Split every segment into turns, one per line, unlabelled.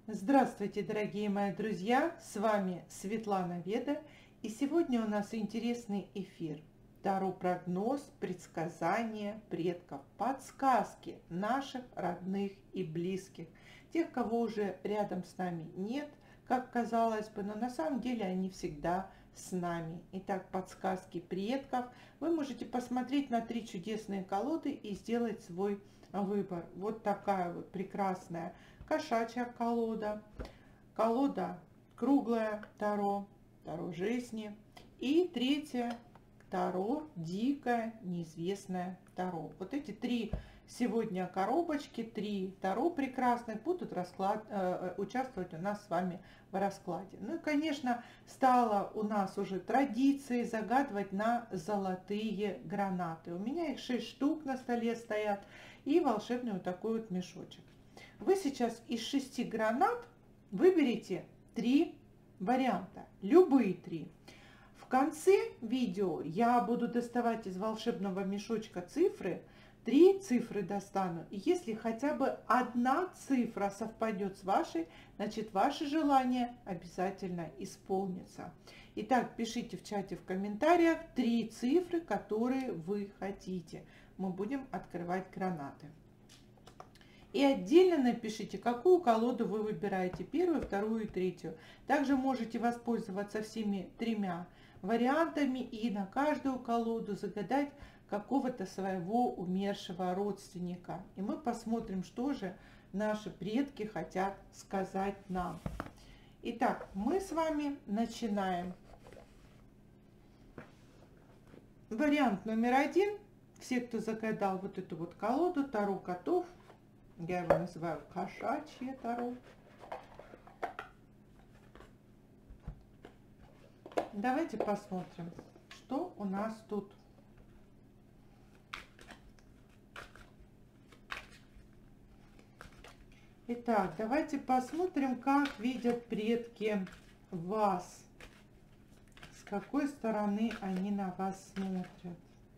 Здравствуйте, дорогие мои друзья! С вами Светлана Веда, и сегодня у нас интересный эфир. Таро прогноз, предсказания предков, подсказки наших родных и близких, тех, кого уже рядом с нами нет, как казалось бы, но на самом деле они всегда с нами. Итак, подсказки предков. Вы можете посмотреть на 3 чудесные колоды и сделать свой выбор. Вот такая вот прекрасная кошачья колода, колода круглая Таро, Таро жизни. И третья Таро дикая, неизвестная Таро. Вот эти 3 сегодня коробочки, 3 Таро прекрасных будут участвовать у нас с вами в раскладе. Ну и, конечно, стало у нас уже традицией загадывать на золотые гранаты. У меня их 6 штук на столе стоят и волшебный вот такой вот мешочек. Вы сейчас из 6 гранат выберите 3 варианта, любые 3. В конце видео я буду доставать из волшебного мешочка цифры, 3 цифры достану. И если хотя бы одна цифра совпадет с вашей, значит ваше желание обязательно исполнится. Итак, пишите в чате, в комментариях 3 цифры, которые вы хотите. Мы будем открывать гранаты. И отдельно напишите, какую колоду вы выбираете, первую, вторую и третью. Также можете воспользоваться всеми 3 вариантами и на каждую колоду загадать какого-то своего умершего родственника. И мы посмотрим, что же наши предки хотят сказать нам. Итак, мы с вами начинаем. Вариант номер 1. Все, кто загадал вот эту вот колоду, Таро котов. Я его называю кошачье Таро. Давайте посмотрим, что у нас тут. Итак, давайте посмотрим, как видят предки вас. С какой стороны они на вас смотрят.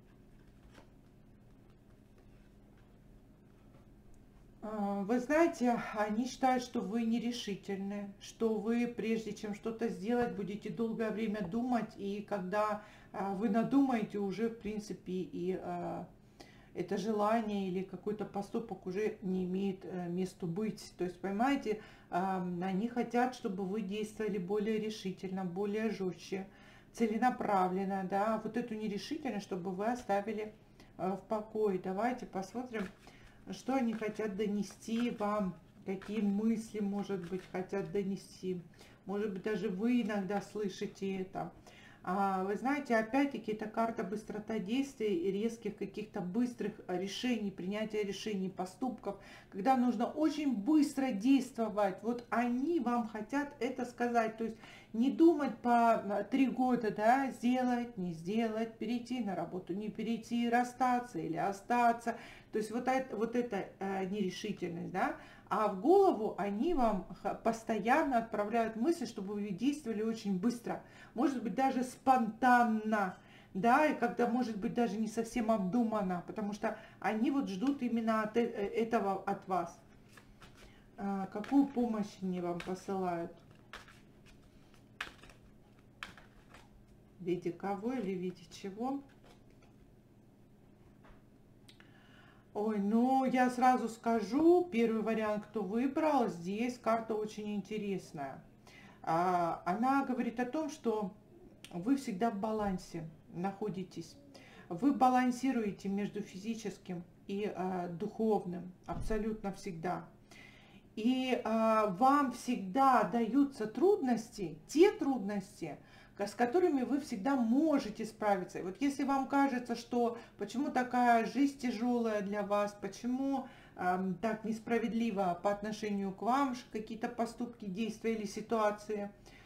Вы знаете, они считают, что вы нерешительны, что вы, прежде чем что-то сделать, будете долгое время думать, и когда вы надумаете, уже, в принципе, и это желание или какой-то поступок уже не имеет места быть. То есть, понимаете, они хотят, чтобы вы действовали более решительно, более жестче, целенаправленно, да, вот эту нерешительность, чтобы вы оставили в покое. Давайте посмотрим, что они хотят донести вам, какие мысли, может быть, хотят донести. Может быть, даже вы иногда слышите это. Вы знаете, опять-таки, это карта быстрота действий и резких каких-то быстрых решений, принятия решений, поступков, когда нужно очень быстро действовать. Вот они вам хотят это сказать. То есть не думать по 3 года, да, сделать, не сделать, перейти на работу, не перейти, расстаться или остаться. То есть вот это нерешительность, да. А в голову они вам постоянно отправляют мысли, чтобы вы действовали очень быстро. Может быть, даже спонтанно, да, и когда, может быть, даже не совсем обдуманно, потому что они вот ждут именно этого от вас. Какую помощь они вам посылают? В виде кого или в виде чего? Ой, ну я сразу скажу, первый вариант, кто выбрал, здесь карта очень интересная. Она говорит о том, что вы всегда в балансе находитесь. Вы балансируете между физическим и духовным, абсолютно всегда. И вам всегда даются трудности, те трудности, с которыми вы всегда можете справиться. И вот если вам кажется, что почему такая жизнь тяжелая для вас, почему так несправедливо по отношению к вам какие-то поступки, действия или ситуации,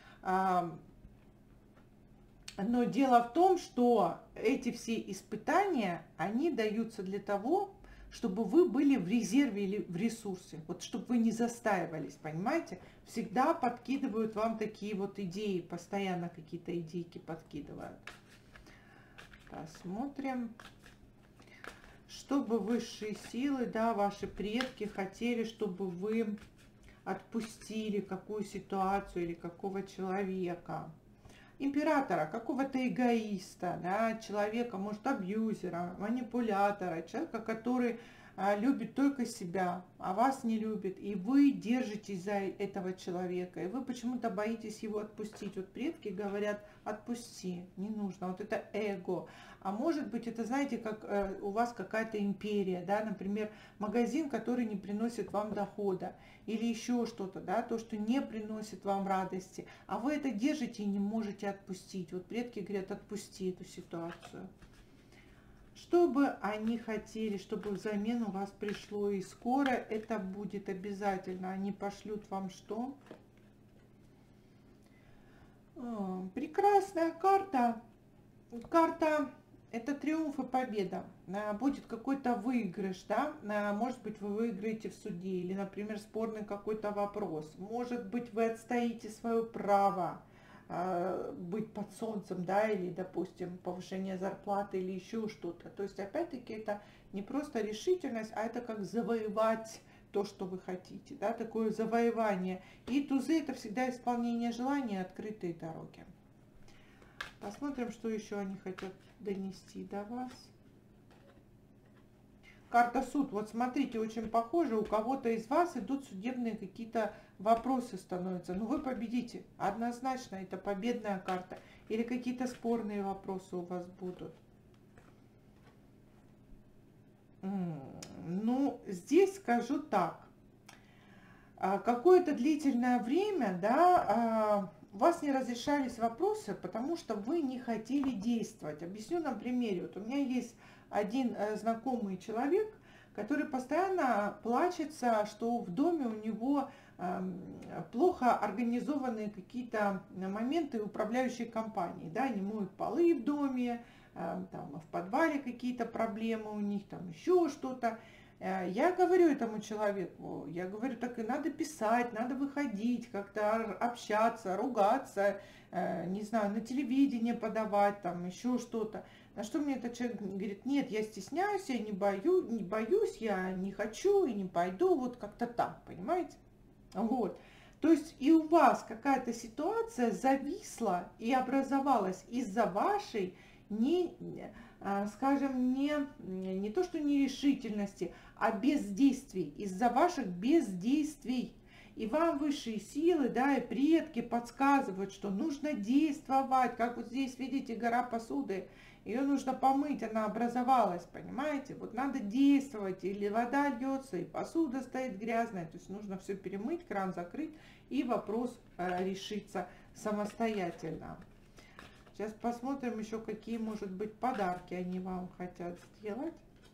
но дело в том, что эти все испытания, они даются для того, чтобы вы были в резерве или в ресурсе, вот чтобы вы не застаивались, понимаете? Всегда подкидывают вам такие вот идеи, постоянно какие-то идейки подкидывают. Посмотрим, чтобы высшие силы, да, ваши предки хотели, чтобы вы отпустили какую ситуацию или какого человека. Императора, какого-то эгоиста, да, человека, может, абьюзера, манипулятора, человека, который любит только себя, а вас не любит, и вы держитесь за этого человека, и вы почему-то боитесь его отпустить. Вот предки говорят: отпусти, не нужно, вот это эго. А может быть, это, знаете, как у вас какая-то империя, да, например, магазин, который не приносит вам дохода, или еще что-то, да, то, что не приносит вам радости, а вы это держите и не можете отпустить. Вот предки говорят: отпусти эту ситуацию. Что бы они хотели, чтобы взамен у вас пришло, и скоро это будет обязательно. Они пошлют вам что? Прекрасная карта. Карта — это триумф и победа. Будет какой-то выигрыш, да? Может быть, вы выиграете в суде, или, например, спорный какой-то вопрос. Может быть, вы отстоите свое право быть под солнцем, да, или, допустим, повышение зарплаты или еще что-то. То есть, опять-таки, это не просто решительность, а это как завоевать то, что вы хотите, да, такое завоевание. И тузы — это всегда исполнение желаний, открытые дороги. Посмотрим, что еще они хотят донести до вас. Карта суд. Вот смотрите, очень похоже, у кого-то из вас идут судебные какие-то вопросы становятся. Но вы победите. Однозначно, это победная карта. Или какие-то спорные вопросы у вас будут. Ну, здесь скажу так. Какое-то длительное время, да, у вас не разрешались вопросы, потому что вы не хотели действовать. Объясню на примере. Вот у меня есть один знакомый человек, который постоянно плачется, что в доме у него плохо организованные какие-то моменты управляющей компании, да, не моют полы в доме, там в подвале какие-то проблемы у них, там еще что-то. Я говорю этому человеку, я говорю: так и надо писать, надо выходить, как-то общаться, ругаться, не знаю, на телевидение подавать, там еще что-то. На что мне этот человек говорит: нет, я стесняюсь, я не боюсь, я не хочу и не пойду, вот как-то так, понимаете? Вот. То есть и у вас какая-то ситуация зависла и образовалась из-за вашей скажем, не то что нерешительности, а бездействий, из-за ваших бездействий. И вам высшие силы, да, и предки подсказывают, что нужно действовать. Как вот здесь, видите, гора посуды, ее нужно помыть, она образовалась, понимаете? Вот надо действовать, или вода льется, и посуда стоит грязная, то есть нужно все перемыть, кран закрыть, и вопрос решится самостоятельно. Сейчас посмотрим еще, какие, может быть, подарки они вам хотят сделать.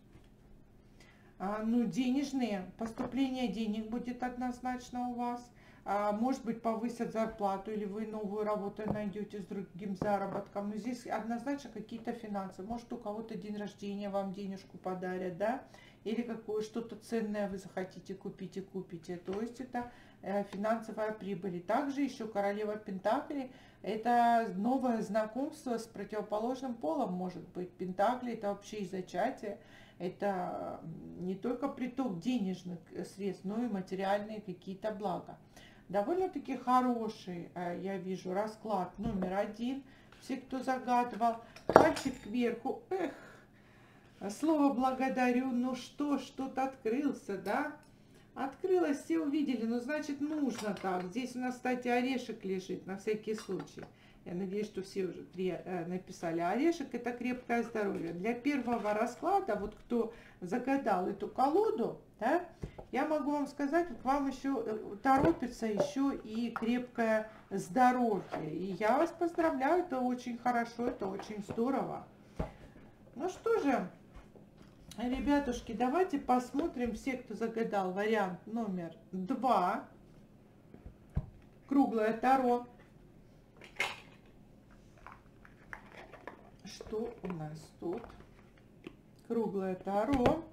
Ну, денежные, поступление денег будет однозначно у вас. Может быть, повысят зарплату, или вы новую работу найдете с другим заработком. Но здесь однозначно какие-то финансы. Может, у кого-то день рождения, вам денежку подарят, да? Или какое что-то ценное вы захотите купить и купите. То есть это финансовая прибыль. И также еще королева Пентаклей — это новое знакомство с противоположным полом, может быть. Пентакли — это вообще и зачатие. Это не только приток денежных средств, но и материальные какие-то блага. Довольно-таки хороший, я вижу, расклад номер 1. Все, кто загадывал, пальчик кверху. Эх, слово благодарю. Ну что, что-то открылся, да? Открылось, все увидели, ну значит нужно так. Здесь у нас, кстати, орешек лежит, на всякий случай. Я надеюсь, что все уже 3 написали. Орешек — это крепкое здоровье. Для первого расклада, вот кто загадал эту колоду, да, я могу вам сказать, к вам еще торопится еще и крепкое здоровье. И я вас поздравляю, это очень хорошо, это очень здорово. Ну что же, ребятушки, давайте посмотрим, все, кто загадал вариант номер 2. Круглое таро. Что у нас тут? Круглое таро.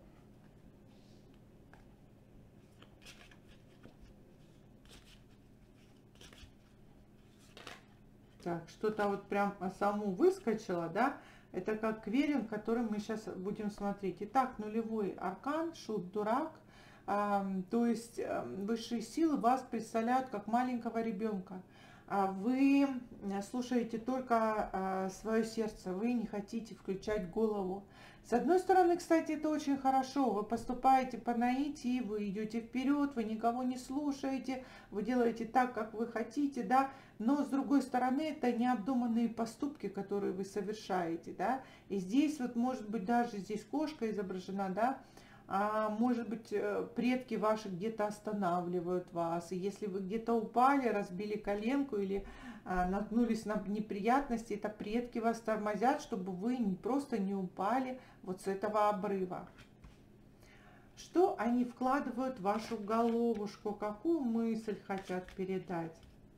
Так, что-то вот прям саму выскочило, да? Это как кверин, который мы сейчас будем смотреть. Итак, нулевой аркан, шут, дурак. То есть высшие силы вас представляют как маленького ребенка. Вы слушаете только свое сердце, вы не хотите включать голову. С одной стороны, кстати, это очень хорошо. Вы поступаете по наитию, вы идете вперед, вы никого не слушаете, вы делаете так, как вы хотите, да. Но с другой стороны, это необдуманные поступки, которые вы совершаете, да. И здесь вот, может быть, даже здесь кошка изображена, да. Может быть, предки ваши где-то останавливают вас, и если вы где-то упали, разбили коленку или наткнулись на неприятности, это предки вас тормозят, чтобы вы просто не упали вот с этого обрыва. Что они вкладывают в вашу головушку, какую мысль хотят передать?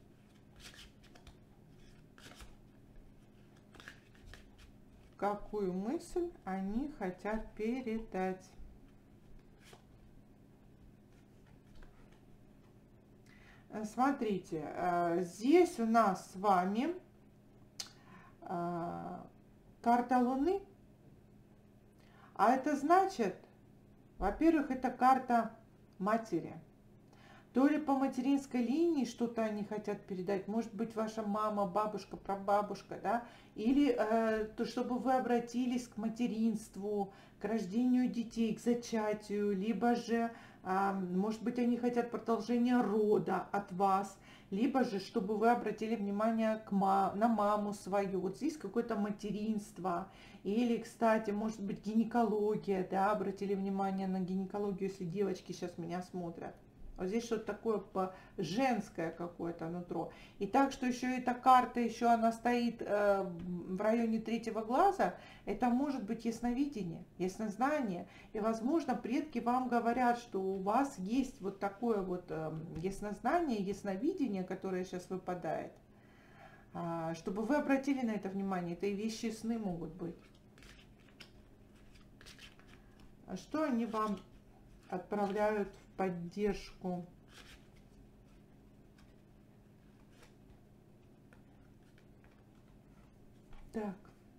Какую мысль они хотят передать? Смотрите, здесь у нас с вами карта Луны, а это значит, во-первых, это карта матери. То ли по материнской линии что-то они хотят передать, может быть, ваша мама, бабушка, прабабушка, да, или то, чтобы вы обратились к материнству, к рождению детей, к зачатию, либо же, может быть, они хотят продолжения рода от вас, либо же, чтобы вы обратили внимание на маму свою. Вот здесь какое-то материнство, или, кстати, может быть, гинекология, да, обратили внимание на гинекологию, если девочки сейчас меня смотрят. Вот здесь что-то такое женское какое-то нутро. И так, что еще эта карта, еще она стоит в районе третьего глаза, это может быть ясновидение, яснознание. И, возможно, предки вам говорят, что у вас есть вот такое вот яснознание, ясновидение, которое сейчас выпадает. Чтобы вы обратили на это внимание, это и вещи сны могут быть. Что они вам отправляют в поддержку? Так.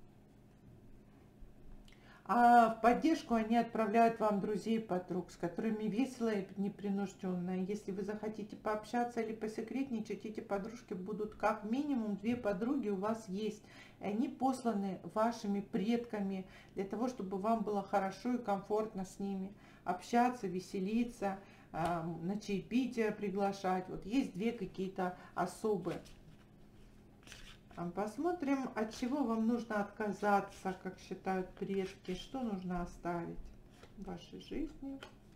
А в поддержку они отправляют вам друзей, подруг, с которыми весело и непринужденно. Если вы захотите пообщаться или посекретничать, эти подружки будут как минимум 2 подруги у вас есть. И они посланы вашими предками для того, чтобы вам было хорошо и комфортно с ними общаться, веселиться, на чаепитие приглашать. Вот есть 2 какие-то особые. Посмотрим, от чего вам нужно отказаться, как считают предки, что нужно оставить в вашей жизни.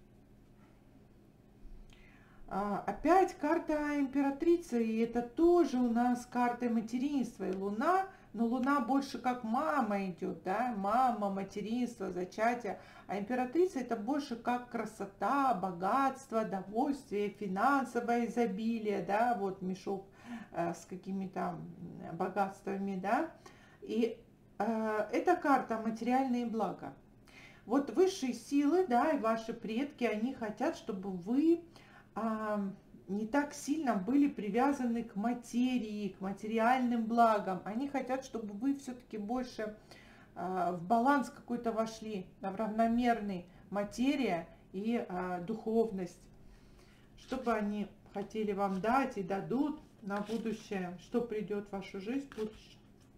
Опять карта императрицы, и это тоже у нас карта материнства и Луна, но Луна больше как мама идет, да, мама, материнство, зачатие, а императрица это больше как красота, богатство, довольствие, финансовое изобилие, да, вот мешок с какими-то богатствами, да, и эта карта материальные блага. Вот высшие силы, да, и ваши предки, они хотят, чтобы вы не так сильно были привязаны к материи, к материальным благам. Они хотят, чтобы вы все-таки больше в баланс какой-то вошли, в равномерный материя и духовность. Что бы они хотели вам дать и дадут на будущее, что придет в вашу жизнь в будущем.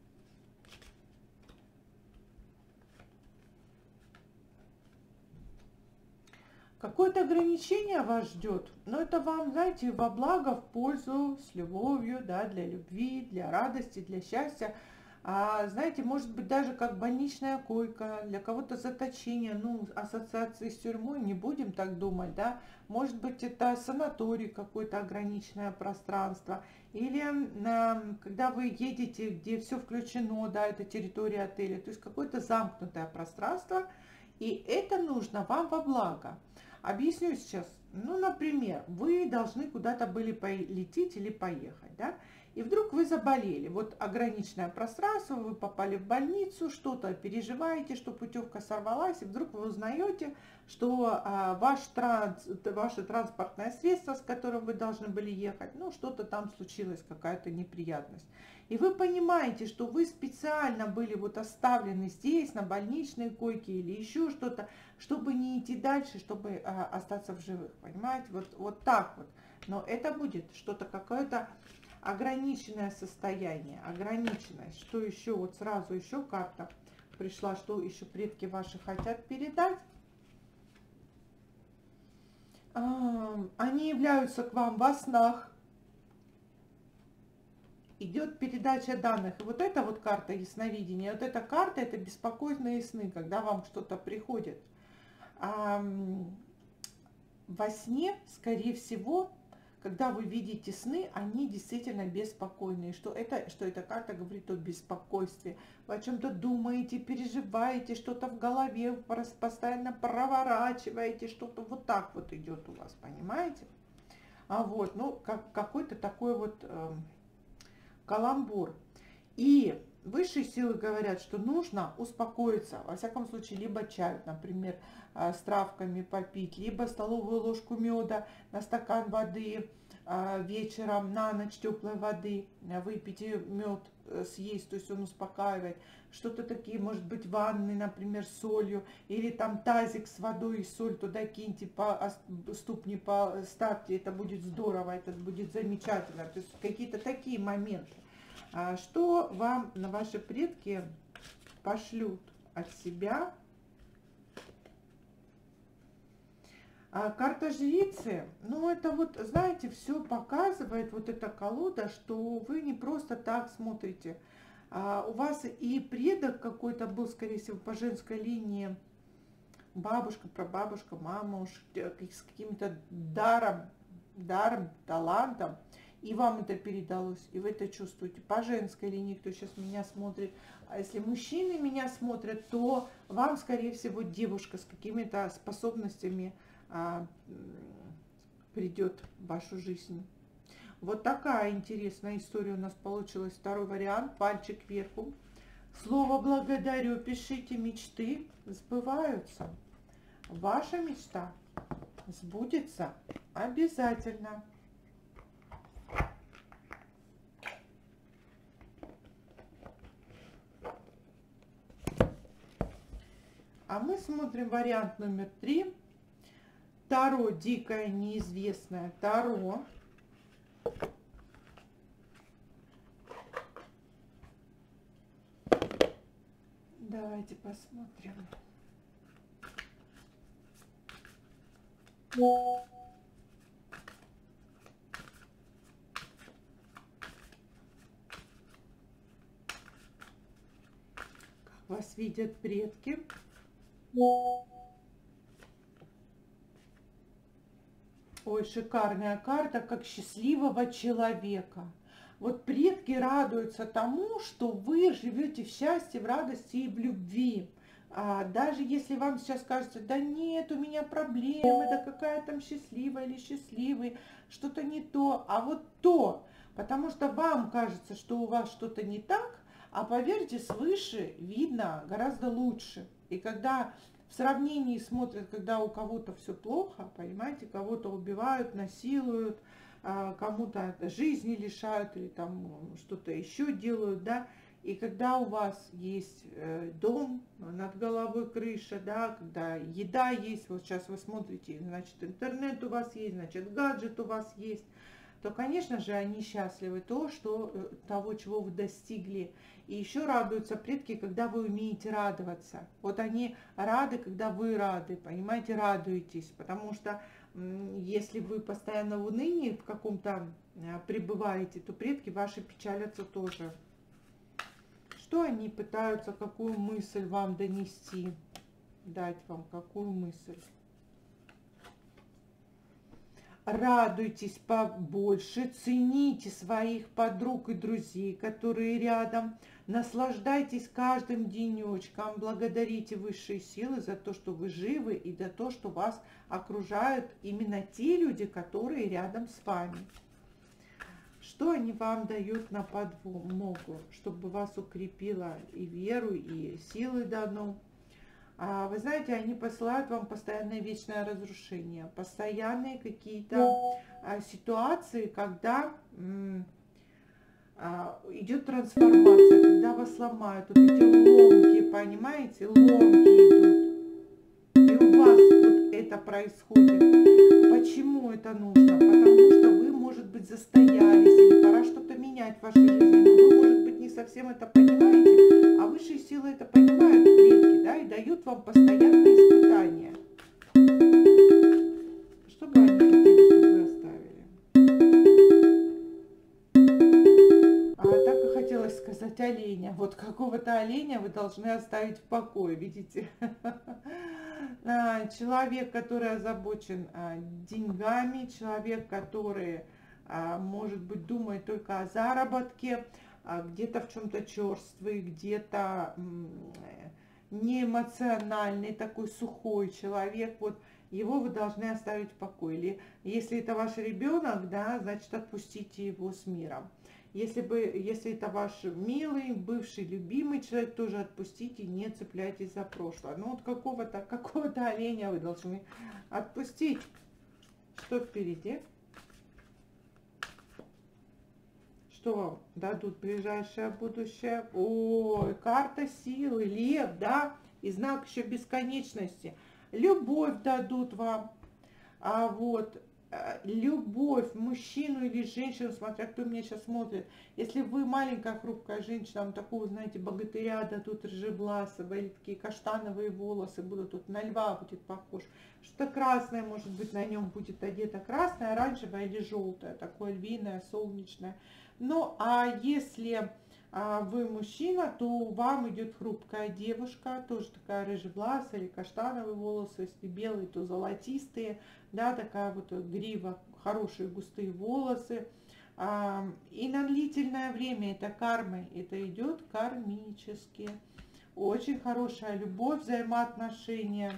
Какое-то ограничение вас ждет, но это вам, знаете, во благо, в пользу, с любовью, да, для любви, для радости, для счастья. Знаете, может быть, даже как больничная койка, для кого-то заточение, ну, ассоциации с тюрьмой, не будем так думать, да. Может быть, это санаторий, какое-то ограниченное пространство. Или когда вы едете, где все включено, да, это территория отеля, то есть какое-то замкнутое пространство, и это нужно вам во благо. Объясню сейчас. Ну, например, вы должны куда-то были полететь или поехать, да, и вдруг вы заболели. Вот ограниченное пространство, вы попали в больницу, что-то переживаете, что путевка сорвалась, и вдруг вы узнаете, что ваше транспортное средство, с которым вы должны были ехать, ну, что-то там случилось, какая-то неприятность. И вы понимаете, что вы специально были вот оставлены здесь, на больничной койке или еще что-то, чтобы не идти дальше, чтобы остаться в живых, понимаете? Вот так вот. Но это будет что-то, какое-то ограниченное состояние, ограниченное. Что еще? Вот сразу еще карта пришла, что еще предки ваши хотят передать. Они являются к вам во снах. Идет передача данных. И вот эта вот карта ясновидения, вот эта карта, это беспокойные сны, когда вам что-то приходит. Во сне, скорее всего, когда вы видите сны, они действительно беспокойные. Что эта карта говорит о беспокойстве. Вы о чем-то думаете, переживаете, что-то в голове постоянно проворачиваете, что-то вот так вот идет у вас, понимаете? Ну, какой-то такой вот каламбур. И высшие силы говорят, что нужно успокоиться, во всяком случае, либо чай, например, с травками попить, либо столовую ложку меда на стакан воды вечером, на ночь теплой воды выпить и мед съесть, то есть он успокаивает. Что-то такие, может быть, ванны, например, с солью, или там тазик с водой и соль туда киньте, ступни поставьте, это будет здорово, это будет замечательно. То есть какие-то такие моменты. Что вам на ваши предки пошлют от себя? Карта жрицы, ну это вот, знаете, все показывает, вот эта колода, что вы не просто так смотрите. У вас и предок какой-то был, скорее всего, по женской линии, бабушка, прабабушка, мама, уж с каким-то даром, талантом, и вам это передалось, и вы это чувствуете. По женской линии, кто сейчас меня смотрит, а если мужчины меня смотрят, то вам, скорее всего, девушка с какими-то способностями придет в вашу жизнь. Вот такая интересная история у нас получилась. Второй вариант, пальчик кверху. Слово благодарю, пишите, мечты сбываются. Ваша мечта сбудется обязательно. А мы смотрим вариант номер 3. Таро дикое, неизвестное Таро. Давайте посмотрим. Как вас видят предки. Ой, шикарная карта, как счастливого человека. Вот предки радуются тому, что вы живете в счастье, в радости и в любви. Даже если вам сейчас кажется, да нет, у меня проблемы, да какая там счастливая или счастливый, что-то не то, а вот то. Потому что вам кажется, что у вас что-то не так, а поверьте, свыше видно гораздо лучше. И когда в сравнении смотрят, когда у кого-то все плохо, понимаете, кого-то убивают, насилуют, кому-то жизни лишают или там что-то еще делают, да, и когда у вас есть дом, над головой крыша, да, когда еда есть, вот сейчас вы смотрите, значит, интернет у вас есть, значит, гаджет у вас есть, то, конечно же, они счастливы того, чего вы достигли. И еще радуются предки, когда вы умеете радоваться. Вот они рады, когда вы рады, понимаете, радуетесь. Потому что если вы постоянно в унынии в каком-то пребываете, то предки ваши печалятся тоже. Что они пытаются, какую мысль вам донести, дать вам, какую мысль? радуйтесь побольше, цените своих подруг и друзей, которые рядом, наслаждайтесь каждым денечком, благодарите высшие силы за то, что вы живы и за то, что вас окружают именно те люди, которые рядом с вами. Что они вам дают на подмогу, чтобы вас укрепило и веру, и силы дано? Вы знаете, они посылают вам постоянное вечное разрушение, постоянные какие-то ситуации, когда идет трансформация, когда вас ломают, вот эти ломки, понимаете, ломки идут. И у вас вот это происходит. Почему это нужно? Потому что вы, может быть, застоялись, или пора что-то менять в вашей жизни, но вы, может быть, не совсем это понимаете, а высшие силы это понимают, предки, да, и дают вам постоянные испытания. Что бы они хотели, чтобы вы оставили? Так и хотелось сказать оленя. Вот какого-то оленя вы должны оставить в покое, видите? Человек, который озабочен деньгами, человек, который, может быть, думает только о заработке, где-то в чем-то черствый, где-то неэмоциональный, такой сухой человек, вот его вы должны оставить в покое. Или если это ваш ребенок, да, значит отпустите его с миром. Если это ваш милый, бывший, любимый человек, тоже отпустите, не цепляйтесь за прошлое. Ну вот какого-то оленя вы должны отпустить. Что впереди? Что вам дадут ближайшее будущее? Ой, карта силы, лев, да, и знак еще бесконечности. Любовь дадут вам. Любовь, мужчину или женщину, смотря кто меня сейчас смотрит. Если вы маленькая хрупкая женщина, вам такого, знаете, богатыря дадут рыжегласого, или такие каштановые волосы будут, тут на льва будет похож. Что-то красное, может быть, на нем будет одето, красное, оранжевое или желтое, такое львиное, солнечное. Ну, а если вы мужчина, то вам идет хрупкая девушка, тоже такая рыжегласая или каштановые волосы, если белые, то золотистые, да, такая вот грива, хорошие густые волосы. И на длительное время это кармы, это идет кармически. Очень хорошая любовь, взаимоотношения.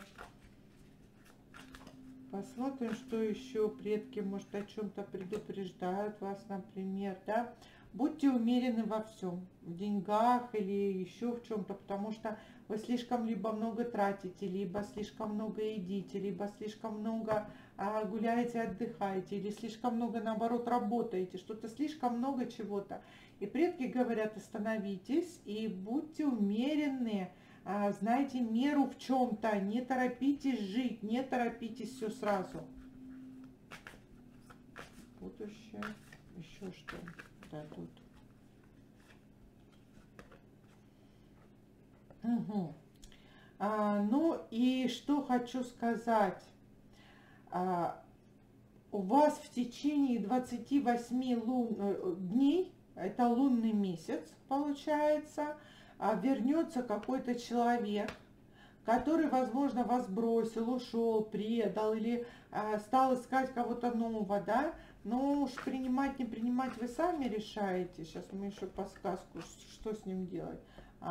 Посмотрим, что еще предки, может, о чем-то предупреждают вас, например, да. Будьте умерены во всем, в деньгах или еще в чем-то, потому что вы слишком либо много тратите, либо слишком много едите, либо слишком много гуляете, отдыхаете, или слишком много, наоборот, работаете, что-то слишком много чего-то. И предки говорят, остановитесь и будьте умеренны, знайте меру в чем-то, не торопитесь жить, не торопитесь все сразу. Будущее, еще что дадут. Угу. Ну и что хочу сказать. У вас в течение 28 дней, это лунный месяц получается, вернется какой-то человек, который, возможно, вас бросил, ушел, предал или стал искать кого-то нового, да, но уж принимать, не принимать вы сами решаете. Сейчас мы еще подсказку, что с ним делать.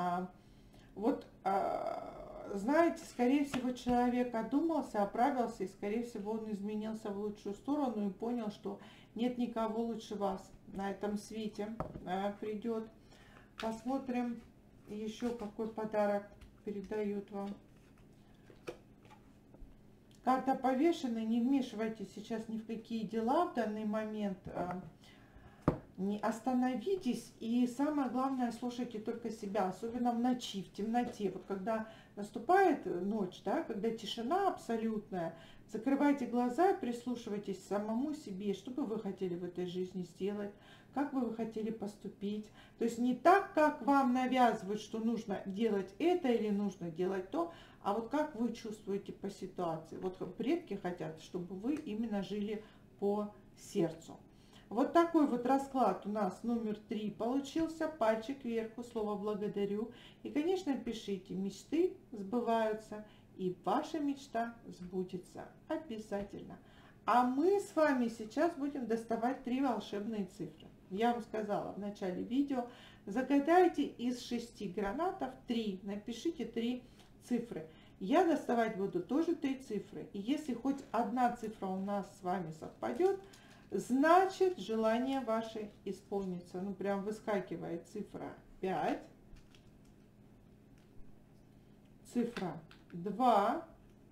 Знаете, скорее всего, человек одумался, оправился, и, скорее всего, он изменился в лучшую сторону и понял, что нет никого лучше вас на этом свете. Придет. Посмотрим еще, какой подарок передают вам. Карта повешенной. Не вмешивайтесь сейчас ни в какие дела в данный момент. Не остановитесь и самое главное, слушайте только себя, особенно в ночи, в темноте. Вот когда наступает ночь, да, когда тишина абсолютная, закрывайте глаза и прислушивайтесь к самому себе, что бы вы хотели в этой жизни сделать, как бы вы хотели поступить. То есть не так, как вам навязывают, что нужно делать это или нужно делать то, а вот как вы чувствуете по ситуации. Вот предки хотят, чтобы вы именно жили по сердцу. Вот такой вот расклад у нас номер 3 получился. Пальчик вверху, слово благодарю. И, конечно, пишите, мечты сбываются, и ваша мечта сбудется обязательно. А мы с вами сейчас будем доставать 3 волшебные цифры. Я вам сказала в начале видео, загадайте из 6 гранатов 3, напишите 3 цифры. Я доставать буду тоже 3 цифры. И если хоть одна цифра у нас с вами совпадет, значит желание ваше исполнится. Ну прям выскакивает цифра 5, цифра 2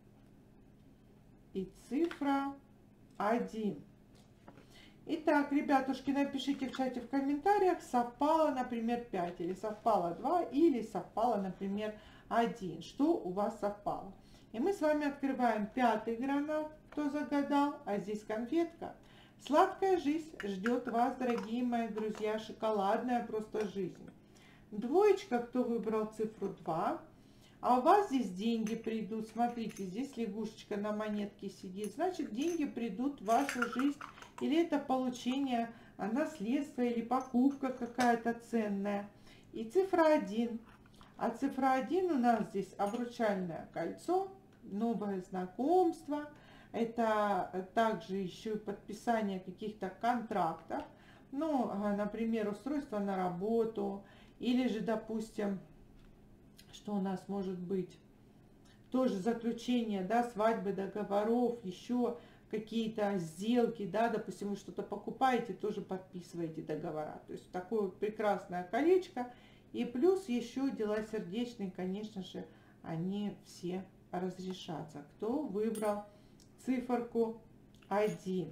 и цифра 1. Итак, ребятушки, напишите в чате в комментариях, совпало, например, 5, или совпало 2, или совпало, например, 1. Что у вас совпало? И мы с вами открываем 5-й гранат, кто загадал, а здесь конфетка. Сладкая жизнь ждет вас, дорогие мои друзья, шоколадная просто жизнь. Двоечка, кто выбрал цифру 2. А у вас здесь деньги придут. Смотрите, здесь лягушечка на монетке сидит. Значит, деньги придут в вашу жизнь. Или это получение наследства, или покупка какая-то ценная. И цифра 1. А цифра 1 у нас здесь обручальное кольцо, новое знакомство. Это также еще и подписание каких-то контрактов. Ну, например, устройство на работу. Или же, допустим, что у нас может быть? Тоже заключение, да, свадьбы, договоров, еще какие-то сделки, да, допустим, вы что-то покупаете, тоже подписываете договора. То есть такое вот прекрасное колечко. И плюс еще дела сердечные, конечно же, они все разрешатся. Кто выбрал циферку 1?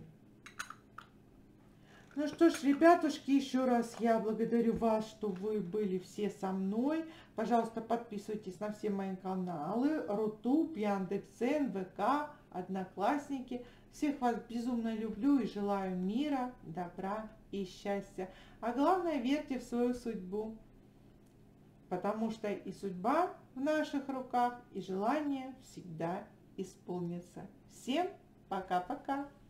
Ну что ж, ребятушки, еще раз я благодарю вас, что вы были все со мной. Пожалуйста, подписывайтесь на все мои каналы. Рутуб, Яндекс.Дзен, ВК, Одноклассники. Всех вас безумно люблю и желаю мира, добра и счастья. А главное, верьте в свою судьбу. Потому что и судьба в наших руках, и желание всегда исполнится. Всем пока-пока!